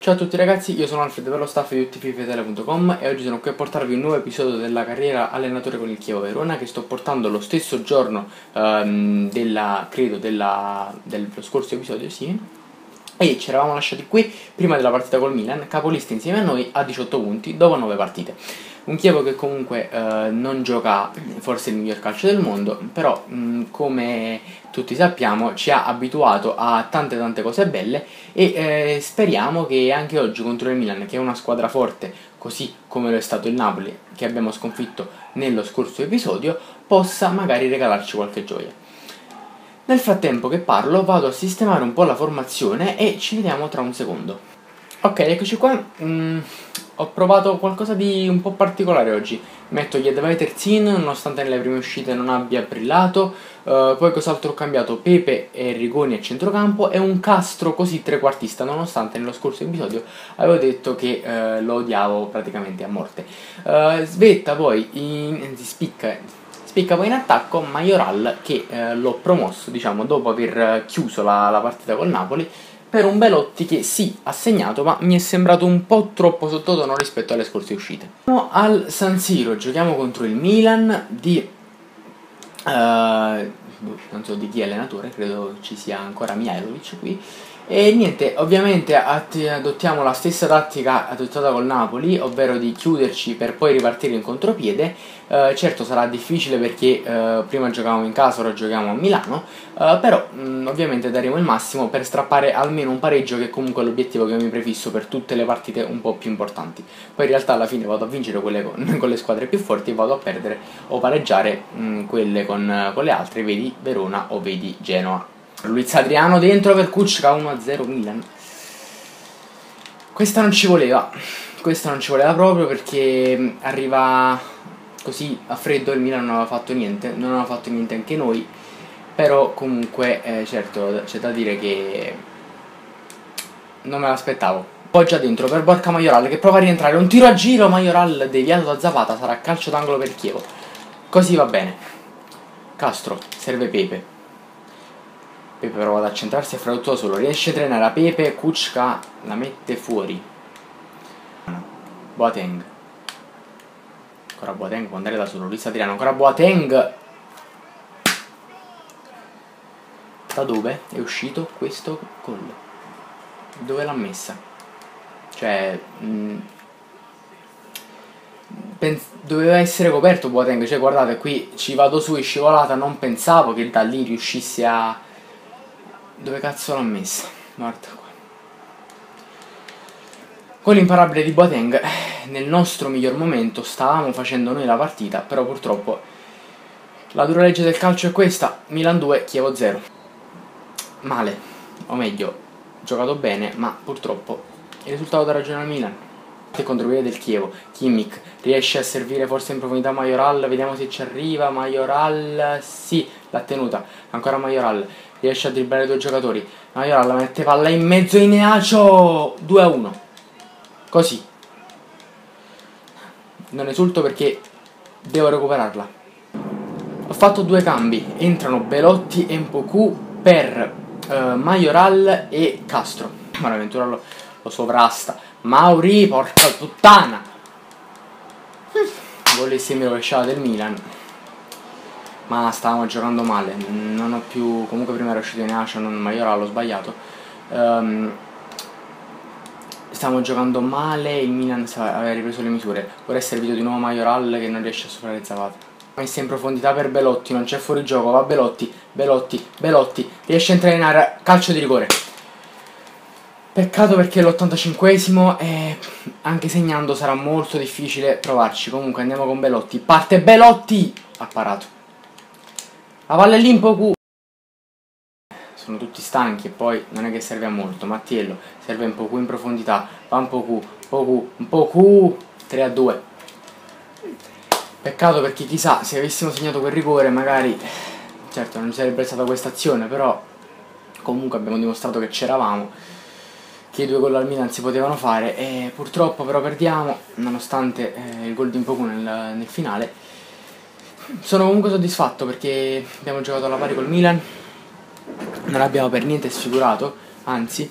Ciao a tutti ragazzi, io sono Alfred per lo staff di uttififetele.com e oggi sono qui a portarvi un nuovo episodio della carriera allenatore con il Chievo Verona, che sto portando lo stesso giorno dello scorso episodio, sì. E ci eravamo lasciati qui prima della partita col Milan, capolista insieme a noi a 18 punti dopo 9 partite. Un Chievo che comunque non gioca forse il miglior calcio del mondo, però come tutti sappiamo ci ha abituato a tante cose belle e speriamo che anche oggi contro il Milan, che è una squadra forte, così come lo è stato il Napoli che abbiamo sconfitto nello scorso episodio, possa magari regalarci qualche gioia. Nel frattempo che parlo vado a sistemare un po' la formazione e ci vediamo tra un secondo. Ok, eccoci qua. Ho provato qualcosa di un po' particolare oggi. Metto gli Advai terzin nonostante nelle prime uscite non abbia brillato. Poi cos'altro ho cambiato? Pepe e Rigoni a centrocampo e un Castro così trequartista, nonostante nello scorso episodio avevo detto che lo odiavo praticamente a morte. Svetta poi spicca poi in attacco Majoral, che l'ho promosso, diciamo, dopo aver chiuso la partita col Napoli, per un Belotti che sì, ha segnato, ma mi è sembrato un po' troppo sottotono rispetto alle scorse uscite. Siamo al San Siro, giochiamo contro il Milan di... non so di chi è allenatore, credo ci sia ancora Mihajlovic qui. E niente, ovviamente adottiamo la stessa tattica adottata col Napoli, ovvero di chiuderci per poi ripartire in contropiede. Certo sarà difficile perché prima giocavamo in casa, ora giochiamo a Milano, però ovviamente daremo il massimo per strappare almeno un pareggio, che comunque è l'obiettivo che mi prefisso per tutte le partite un po' più importanti. Poi in realtà alla fine vado a vincere quelle con le squadre più forti e vado a perdere o pareggiare quelle con le altre, vedi Verona o vedi Genoa. Luiz Adriano dentro per Kuczka, 1-0 Milan. Questa non ci voleva proprio, perché arriva così a freddo. Il Milan non aveva fatto niente anche noi, però comunque certo c'è da dire che non me l'aspettavo. Poi già dentro per Borca Majoral che prova a rientrare, un tiro a giro, Majoral deviato da Zapata, sarà calcio d'angolo per Chievo. Così va bene. Castro, serve Pepe prova ad accentrarsi e fra tutto da solo, riesce a trenare a Pepe, Kuczka la mette fuori. Boateng, ancora Boateng, può andare da solo, Luiz Adriano, ancora Boateng. Da dove è uscito questo gol? Dove l'ha messa? Cioè doveva essere coperto Boateng, cioè guardate qui ci vado su in scivolata, non pensavo che da lì riuscissi a... Dove cazzo l'ha messa? Guarda qua. Con l'imparabile di Boateng, nel nostro miglior momento stavamo facendo noi la partita, però purtroppo la dura legge del calcio è questa: Milan 2, Chievo 0. Male, o meglio, giocato bene, ma purtroppo il risultato dà ragione al Milan. E contropiede del Chievo, Kimmich riesce a servire forse in profondità Majoral, vediamo se ci arriva. Majoral, sì, l'ha tenuta, ancora Majoral, riesce a dribblare due giocatori, Majoral mette palla in mezzo, Ineacho, 2-1, così. Non esulto perché devo recuperarla. Ho fatto due cambi, entrano Belotti e Mpoku per Majoral e Castro. Bonaventura lo sovrasta. Mauri, porca puttana! Volessi rovesciata del Milan, ma stavamo giocando male. Non ho più... Comunque prima era uscito in Ascia, non Majoral, l'ho sbagliato. Stavamo giocando male, il Milan aveva ripreso le misure. Ora è servito di nuovo Majoral che non riesce a superare Zapata. Messa in profondità per Belotti, non c'è fuorigioco, va Belotti, riesce a entrare in area, calcio di rigore. Peccato perché l'85esimo e anche segnando sarà molto difficile provarci. Comunque andiamo con Belotti. Parte Belotti! Ha parato. La palla è lì, Mpoku. Sono tutti stanchi e poi non è che serve a molto. Mattiello, serve Mpoku in profondità. Va Mpoku. 3-2. Peccato perché chissà, se avessimo segnato quel rigore magari... Certo non ci sarebbe stata questa azione, però comunque abbiamo dimostrato che c'eravamo, che i due gol al Milan si potevano fare, e purtroppo però perdiamo, nonostante il gol di Mpoku nel finale. Sono comunque soddisfatto perché abbiamo giocato alla pari col Milan, non abbiamo per niente sfigurato, anzi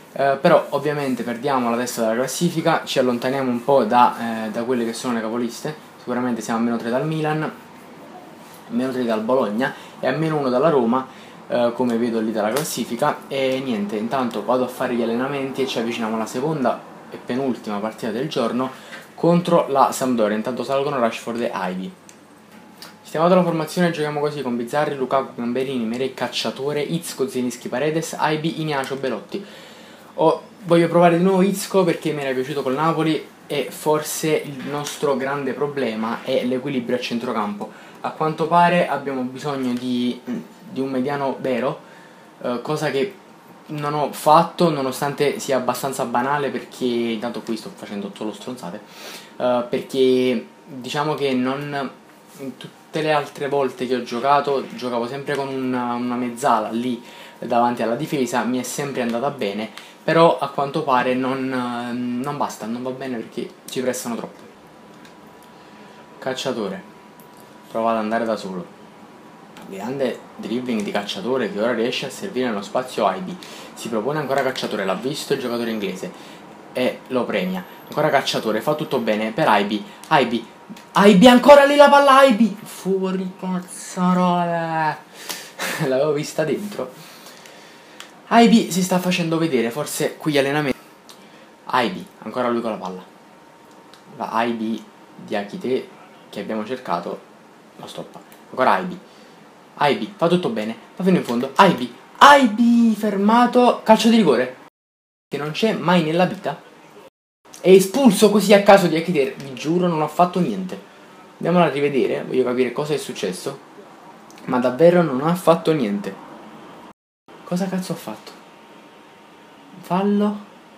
Però ovviamente perdiamo la testa della classifica, ci allontaniamo un po' da quelle che sono le capoliste. Sicuramente siamo a meno 3 dal Milan, a meno 3 dal Bologna e a meno 1 dalla Roma, come vedo lì dalla classifica. E niente, intanto vado a fare gli allenamenti e ci avviciniamo alla seconda e penultima partita del giorno contro la Sampdoria. Intanto salgono Rashford e Ivy. Stiamo la formazione, giochiamo così con Bizzarri, Lukaku, Gamberini, Merè, Cacciatore, Izco, Zielinski, Paredes, Ivy, Ignazio, Belotti. Voglio provare di nuovo Izco perché mi era piaciuto col Napoli e forse il nostro grande problema è l'equilibrio a centrocampo. A quanto pare abbiamo bisogno di un mediano vero, cosa che non ho fatto nonostante sia abbastanza banale, perché intanto qui sto facendo solo stronzate, perché diciamo che non in tutte le altre volte che ho giocato giocavo sempre con una mezzala lì davanti alla difesa, mi è sempre andata bene, però a quanto pare non basta, non va bene perché ci pressano troppo. Cacciatore prova ad andare da solo, grande dribbling di Cacciatore che ora riesce a servire nello spazio Ivy. Si propone ancora Cacciatore, l'ha visto il giocatore inglese e lo premia. Ancora Cacciatore, fa tutto bene per Ivy. Ivy ancora lì la palla, Ivy fuori, cazzarola. L'avevo vista dentro. Ivy si sta facendo vedere, forse qui gli allenamenti. Ivy, ancora lui con la palla. La Ivy di Akite che abbiamo cercato lo stoppa. Ancora Ivy, fa tutto bene, va fino in fondo. Ivy fermato, calcio di rigore che non c'è mai nella vita. È espulso così a caso di Akite, vi giuro non ho fatto niente. Andiamola a rivedere, voglio capire cosa è successo. Ma davvero non ha fatto niente. Cosa cazzo ho fatto? Fallo?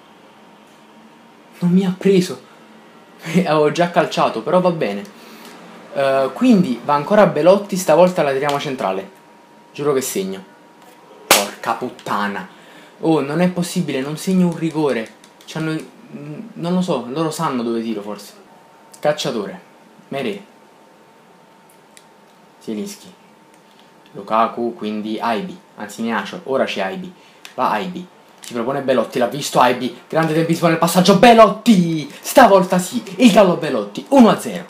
Non mi ha preso. Avevo già calciato, però va bene. Quindi va ancora Belotti, stavolta la tiriamo centrale. Giuro che segno. Porca puttana. Oh, non è possibile, non segno un rigore. Non lo so, loro sanno dove tiro forse. Cacciatore. Merè. Zielinski. Lukaku, quindi Ivy, anzi Ignazio, ora c'è Ivy, va Ivy, si propone Belotti, l'ha visto Ivy, grande tempismo nel passaggio, Belotti, stavolta sì, il gallo Belotti, 1-0,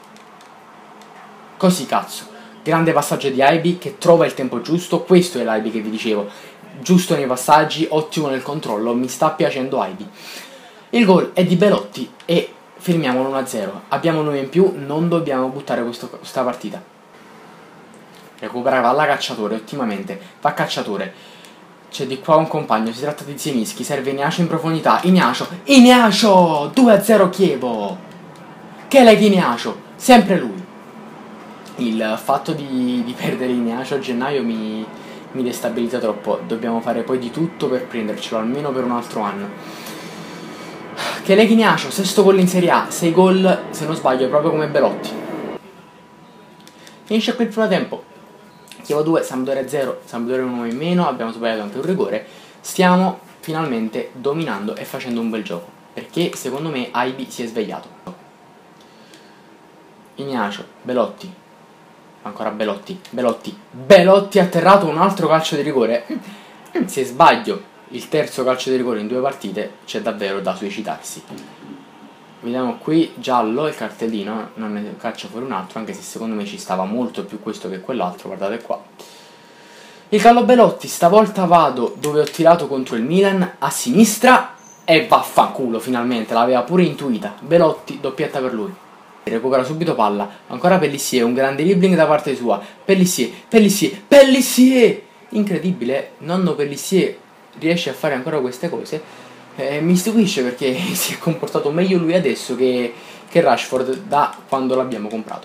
così cazzo, grande passaggio di Ivy che trova il tempo giusto, questo è l'Ivy che vi dicevo, giusto nei passaggi, ottimo nel controllo, mi sta piacendo Ivy. Il gol è di Belotti e fermiamo l'1-0, abbiamo noi in più, non dobbiamo buttare questa partita. Recupera palla Cacciatore ottimamente, va Cacciatore, c'è di qua un compagno, si tratta di Zielinski, serve Ignazio in profondità, Ignazio, 2-0 Chievo, Keleg Ignazio, sempre lui. Il fatto di perdere Ignazio a gennaio mi destabilizza troppo, dobbiamo fare poi di tutto per prendercelo almeno per un altro anno. Keleg Ignazio, 6º gol in Serie A, 6 gol se non sbaglio proprio come Belotti. Finisce qui il primo tempo. Chievo 2, Sampdoria 0, Sampdoria 1 in meno, abbiamo sbagliato anche un rigore. Stiamo finalmente dominando e facendo un bel gioco, perché secondo me Ivy si è svegliato. Ignazio, Belotti, ancora Belotti atterrato, un altro calcio di rigore. Se sbaglio il terzo calcio di rigore in 2 partite c'è davvero da suicidarsi. Vediamo qui, giallo, il cartellino, non ne caccia fuori un altro, anche se secondo me ci stava molto più questo che quell'altro, guardate qua. Il gallo Belotti, stavolta vado dove ho tirato contro il Milan, a sinistra, e vaffanculo finalmente, l'aveva pure intuita. Belotti, doppietta per lui. Recupera subito palla, ancora Pellissier, un grande dribbling da parte sua. Pellissier! Incredibile, nonno Pellissier riesce a fare ancora queste cose. Mi stupisce perché si è comportato meglio lui adesso che Rashford da quando l'abbiamo comprato.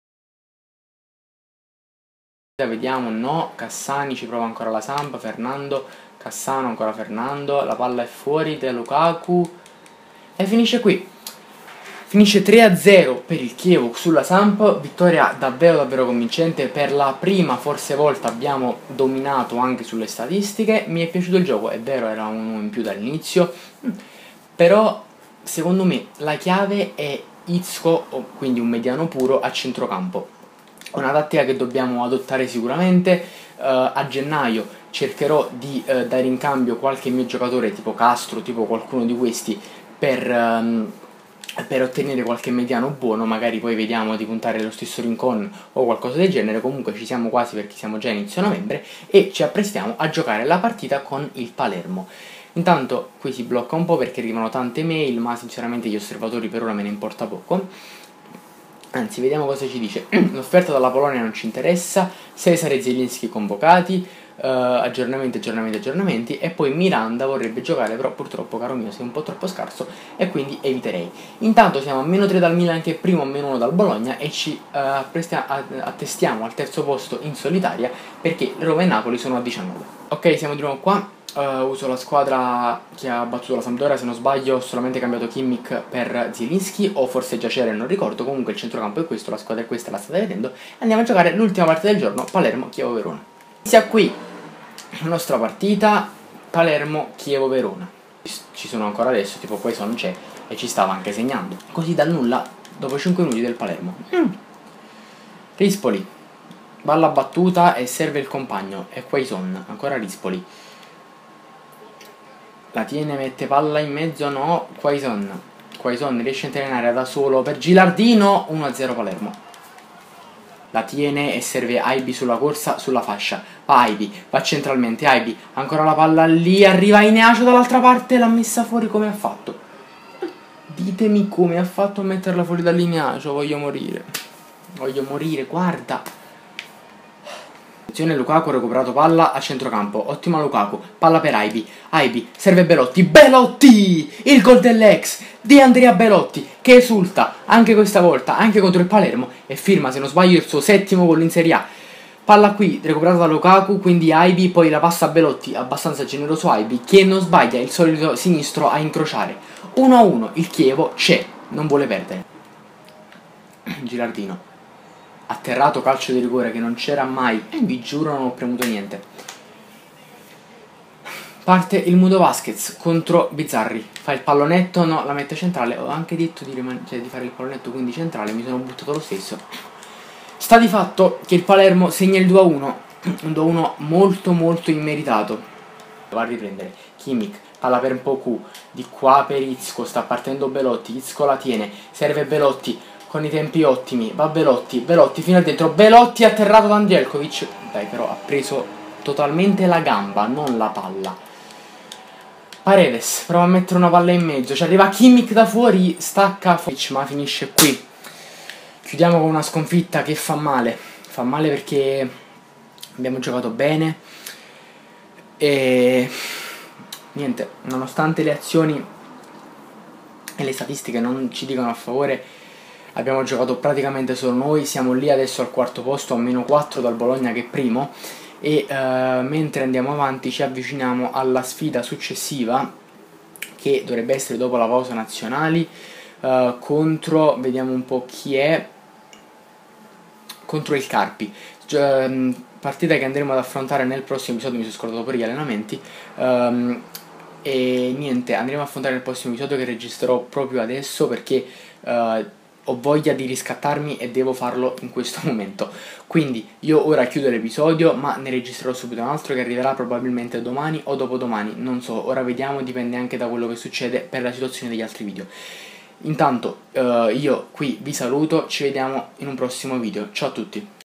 Vediamo, no, Cassani ci prova ancora la Samp, Fernando, Cassano ancora Fernando, la palla è fuori da Lukaku e finisce qui. Finisce 3-0 per il Chievo sulla Samp, vittoria davvero convincente, per la prima forse volta abbiamo dominato anche sulle statistiche, mi è piaciuto il gioco, è vero era uno in più dall'inizio, però secondo me la chiave è Izco, quindi un mediano puro a centrocampo, una tattica che dobbiamo adottare sicuramente. A gennaio cercherò di dare in cambio qualche mio giocatore tipo Castro, tipo qualcuno di questi per ottenere qualche mediano buono. Magari poi vediamo di puntare lo stesso Rincon o qualcosa del genere. Comunque ci siamo quasi, perché siamo già a inizio novembre e ci apprestiamo a giocare la partita con il Palermo. Intanto qui si blocca un po' perché arrivano tante mail, ma sinceramente gli osservatori per ora me ne importa poco. Anzi, vediamo cosa ci dice. L'offerta dalla Polonia non ci interessa, Cesare e Zielinski convocati, aggiornamenti, e poi Miranda vorrebbe giocare, però purtroppo, caro mio, sei un po' troppo scarso e quindi eviterei. Intanto siamo a -3 dal Milan che è primo, a -1 dal Bologna, e ci attestiamo al terzo posto in solitaria perché Roma e Napoli sono a 19. Ok, siamo di nuovo qua. Uso la squadra che ha battuto la Sampdoria, se non sbaglio ho solamente cambiato Kimmich per Zielinski, o forse Giacere, non ricordo. Comunque il centrocampo è questo, la squadra è questa, la state vedendo. Andiamo a giocare l'ultima partita del giorno, Palermo-Chievo-Verona. Inizia qui la nostra partita, Palermo-Chievo-Verona. Ci sono ancora adesso, tipo Quaison c'è e ci stava anche segnando. Così dal nulla, dopo 5 minuti del Palermo. Rispoli, palla battuta e serve il compagno, e Quaison, ancora Rispoli. La tiene, mette palla in mezzo, no, Quaison riesce a entrare in area da solo per Gilardino, 1-0 Palermo. La tiene e serve Aibi sulla corsa, sulla fascia. Va Aibi, va centralmente, Aibi, ancora la palla lì, arriva Ineacio dall'altra parte, l'ha messa fuori. Come ha fatto? Ditemi come ha fatto a metterla fuori dall'Ineacio, voglio morire, guarda. Lukaku ha recuperato palla a centrocampo, ottima Lukaku, palla per Aibi, serve Belotti, il gol dell'ex di Andrea Belotti, che esulta anche questa volta, anche contro il Palermo, e firma, se non sbaglio, il suo 7° gol in Serie A. Palla qui recuperata da Lukaku, quindi Aibi, poi la passa a Belotti, abbastanza generoso Aibi, che non sbaglia il solito sinistro a incrociare. 1-1, il Chievo c'è, non vuole perdere. Gilardino, atterrato, calcio di rigore che non c'era mai, e vi giuro non ho premuto niente. Parte il Mudo Vasquez contro Bizzarri, fa il pallonetto, no, la mette centrale. Ho anche detto di fare il pallonetto, quindi centrale, mi sono buttato lo stesso. Sta di fatto che il Palermo segna il 2-1, un 2-1 molto immeritato. Va a riprendere Kimmich, palla per Mpoku, di qua per Izco, sta partendo Belotti, Izco la tiene, serve Belotti con i tempi ottimi, va Belotti fino a dentro, Belotti atterrato da Andjelkovic, dai, però ha preso totalmente la gamba, non la palla. Paredes prova a mettere una palla in mezzo, ci arriva Kimmich da fuori, stacca ma finisce qui. Chiudiamo con una sconfitta che fa male perché abbiamo giocato bene e niente, nonostante le azioni e le statistiche non ci dicono a favore, abbiamo giocato praticamente solo noi. Siamo lì adesso al quarto posto, a -4 dal Bologna che è primo, e mentre andiamo avanti ci avviciniamo alla sfida successiva, che dovrebbe essere dopo la pausa nazionali, contro, vediamo un po' chi è, contro il Carpi, partita che andremo ad affrontare nel prossimo episodio. Mi sono scordato pure gli allenamenti, e niente, andremo a affrontare nel prossimo episodio, che registrerò proprio adesso perché ho voglia di riscattarmi e devo farlo in questo momento. Quindi io ora chiudo l'episodio, ma ne registrerò subito un altro che arriverà probabilmente domani o dopodomani, non so, ora vediamo, dipende anche da quello che succede per la situazione degli altri video. Intanto io qui vi saluto, ci vediamo in un prossimo video, ciao a tutti.